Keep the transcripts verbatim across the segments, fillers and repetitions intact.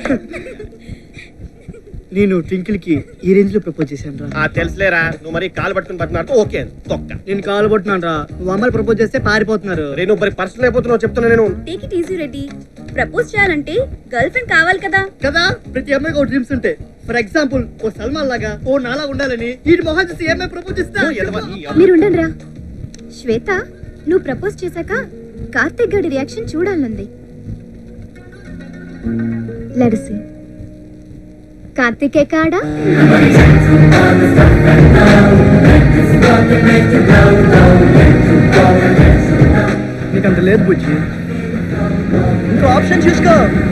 నేను ట్వింకిల్ కి ఈ రేంజ్ లో ప్రపోజ్ చేశాను రా. తెలుసులేరా, నువ్వు మరి కాలు పట్టుకుని పడుతున్నారు. ఓకే తొక్క. నేను కాలు పట్టున్నాను రా, నువ్వు అమ్మాయిలు ప్రపోజ్ చేస్తే పారిపోతున్నారు. నువ్వు మరి పర్సనల్ అయిపోతున్నావు చెప్తున్నా నేను. Take it easy Reddy. Propose చేయాలంటే గర్ల్ ఫ్రెండ్ కావాలి కదా కదా ప్రతి అమ్మాయికి ఒక డ్రీమ్స్ ఉంటాయి. ఫర్ ఎగ్జాంపుల్ ఓ సల్మాన్ లాగా ఓ నాలా ఉండాలని ఈ మొహం చూసి ఏమై ప్రపోజ్ చేస్తా. మీరు ఉండండి రా. శ్వేత, నువ్వు ప్రపోజ్ చేశాక కార్తిక్ గడి రియాక్షన్ చూడాలంది. Let's see. కార్తికే కాడా? నీకంత లేదు బుజ్జి, ఇంకో ఆప్షన్ చూసుకో.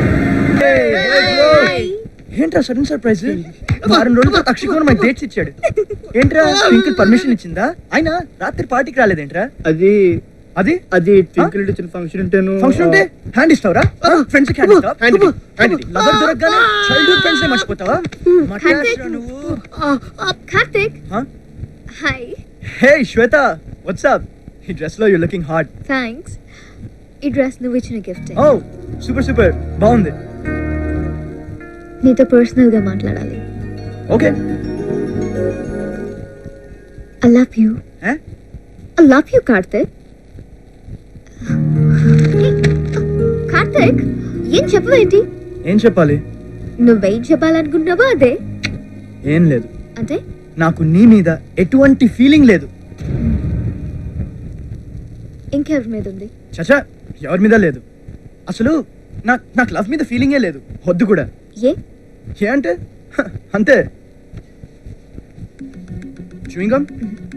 ఏంట్రా సడన్ సర్ప్రైజ్? వారం రోజులు అక్షికోణ మై డేట్స్ ఇచ్చాడు. ఏంట్రా ట్వింకిల్ పర్మిషన్ ఇచ్చిందా? అయినా రాత్రి పార్టీకి రాలేదేంట్రా? అది అది అది ట్వింకిల్ ఇచ్చిన ఫంక్షన్ ఉంటేను. ఫంక్షన్ ఉంటే హ్యాండ్ ఇస్తావరా? ఫ్రెండ్స్ కి హ్యాండ్ ఇస్తావా? లవర్ దొరకగానే చైల్డ్హుడ్ ఫ్రెండ్స్ ని మర్చిపోతావా? మర్చిపోయావు నువ్వు. Karthik hi. Hey Shweta, what's up? ఈ డ్రెస్ లో యు లుకింగ్ హాట్. థాంక్స్. ఈ డ్రెస్ నువ్వు ఇచ్చిన గిఫ్ట్. ఓ సూపర్ సూపర్, బాగుంది. నీతో పర్సనల్ గా మాట్లాడాలి. Okay. I love you. Hey I love you Karthik. Karthik, ఏం చెప్పవేంటి? ఏం చెప్పాలి? నువ్వేం చెప్పాలనుకుంటున్నావా? అదే ఏం లేదు. అంటే నాకు నీ మీద ఎటువంటి ఫీలింగ్ లేదు. ఇంకెవరి మీద ఉంది? చచా, ఎవరి మీద లేదు. అసలు నాకు నాకు లవ్ మీద ఫీలింగే లేదు. వద్దు కూడా. ఏ ఏ అంటే అంతే. చూయింగం.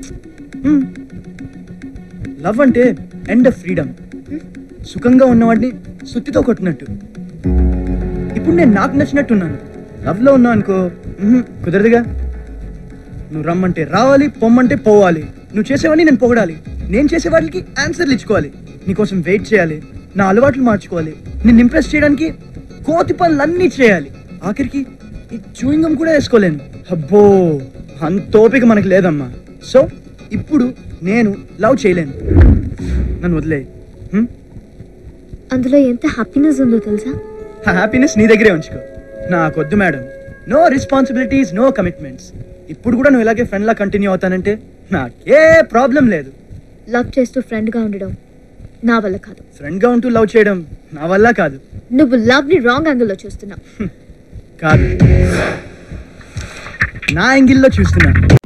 లవ్ అంటే ఎండ్ ఆఫ్ ఫ్రీడమ్. సుఖంగా ఉన్నవాడిని సుత్తితో కొట్టినట్టు. ఇప్పుడు నేను నాకు నచ్చినట్టున్నాను. లవ్ లో ఉన్నా అనుకో కుదరదుగా. నువ్వు రమ్మంటే రావాలి, పొమ్మంటే పోవాలి. నువ్వు చేసేవాడిని నేను పొగడాలి, నేను చేసే వాటికి ఆన్సర్లు ఇచ్చుకోవాలి, నీకోసం వెయిట్ చేయాలి, నా అలవాట్లు మార్చుకోవాలి, నిన్ను ఇంప్రెస్ చేయడానికి కోతి పనులన్నీ చేయాలి. ఆఖరికి ఈ చూయింగం కూడా వేసుకోలేను. అబ్బో, అంత ఓపిక మనకు లేదమ్మా. సో ఇప్పుడు నేను లవ్ చేయలేను, నన్ను వదిలే. అందులో ఎంత హ్యాపీనెస్ ఉందో తెలుసా? ఆ హ్యాపీనెస్ నీ దగ్గరే ఉంచుకో. నాకొద్దు madam. No responsibilities, no commitments. ఇప్పుడు కూడా నువ్వు ఇలాగే ఫ్రెండ్ లా కంటిన్యూ అవుతానంటే నాకే ప్రాబ్లం లేదు. లవ్ చేస్తూ ఫ్రెండ్ గా ఉండడం నా వల్ల కాదు. ఫ్రెండ్ గా ఉంటూ లవ్ చేయడం నా వల్ల కాదు. నువ్వు లవ్ ని రాంగ్ యాంగిల్ లో చూస్తున్నావు. కాదు, నా యాంగిల్లో చూస్తున్నా.